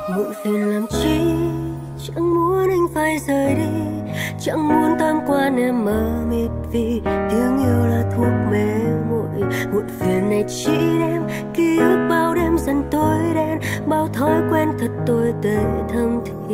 Muộn phiền làm chi, chẳng muốn anh phải rời đi, chẳng muốn tam quan em mờ mịt vì tiếng yêu là thuốc mê muội. Muộn phiền này chỉ đem ký ức bao đêm dần tối đen, bao thói quen thật tồi tệ thầm thì.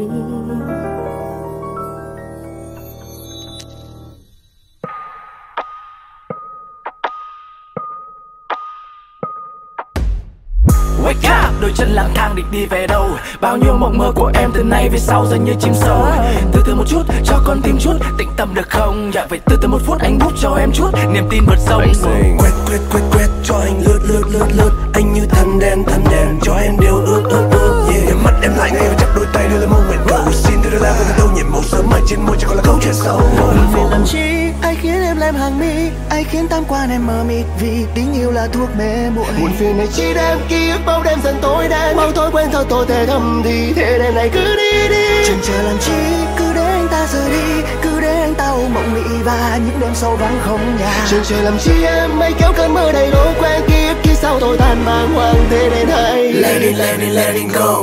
Wake up, đôi chân lang thang định đi về đâu. Bao nhiêu mộng mơ của em từ nay về sau dường như chim sâu. Từ từ một chút, cho con tim chút, tĩnh tâm được không? Dạ vậy từ từ một phút anh bút cho em chút niềm tin vượt sông. Quét cho anh lướt. Anh như thần đèn cho em điều ước yeah. Nhắm mắt em lại ngay và chắp đôi tay đưa lên moment cầu. Cinderella với cái đâu nhịp màu sớm mai trên môi chẳng còn là câu chuyện sâu. Vì làm chi ai khiến em lem hàng mi, ai khiến tam quan em mờ mịt vì tình yêu là thuốc mê muội. Buồn phiền này chỉ đem ký ức bao đêm dần tối đen, bao thói quen thơ tôi thể thầm thì thế đêm này cứ đi. Chần chờ làm chi, cứ để anh ta rời đi, cứ để anh ta ôm mộng mị và những đêm sâu vắng không nhà. Chần chờ làm chi em mây kéo cơn mơ đầy lối quen, ký ức kia sau tôi tan mang hoang thế nên hay Let it go.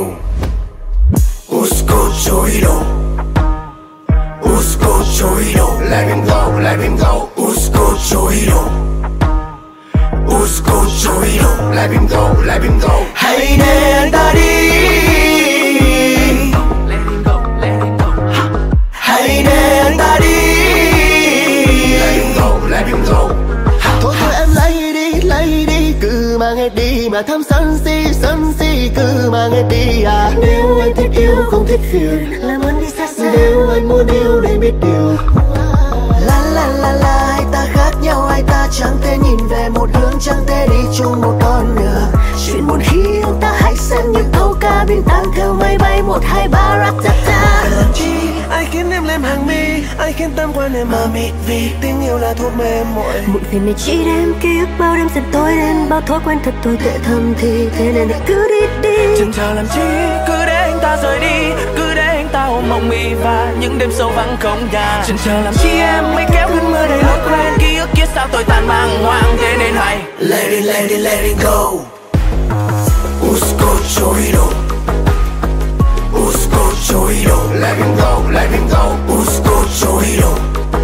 Uskochoiro. Let him go. Uskochoiro. Let him go. Hãy để anh ta đi. Hãy để anh ta đi. Let him go. Thôi em lấy đi, cứ mang hết đi mà thăm sân si, cứ mang hết đi à. Nếu anh thích yêu không thích phiền, Làm ơn đi xa xa. nếu anh muốn yêu để biết điều. La hai ta khác nhau, hai ta chẳng thể nhìn về một hướng, chẳng thể đi chung một con đường. Chuyện buồn khi ông ta hãy xem những câu ca biển tăng theo máy bay 1, 2, 3 ratata. Làm chi ai khiến em lem hàng mi, ai khiến tâm quan em mờ mịt vì tình yêu là thuốc mê muội. Muộn phiền này chỉ đem ký ức bao đêm dần tối đen, bao thói quen thật tồi tệ thầm thì thế nên hãy cứ đi. Chần chờ làm chi, cứ để anh ta rời đi, cứ để anh ta ôm mộng mị và những đêm sâu vắng không nhà. Chần chờ làm chi em mới kéo cơn mưa đầy lối quen, ký ức kia sao tôi tan mang hoang thế nên hay Let it go. Uskochoiro. Let him go. Uskochoiro.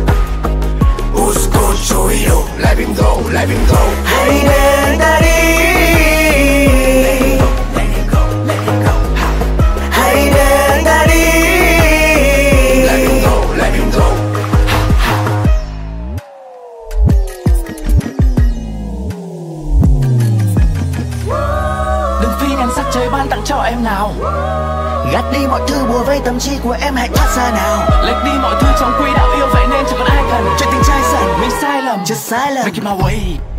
Let him go. Hãy để anh ta đi. Hãy để anh ta đi. Let him go. đừng phi nhan sắc trời ban tặng cho em nào. Gạt đi mọi thứ bùa vây tâm trí của em, hãy thoát ra nào. Lệch đi mọi thứ trong quỹ đạo yêu vậy nên chẳng còn ai cần. Chuyện tình trai sẵn Mình sai lầm, just sai lầm. make it my way.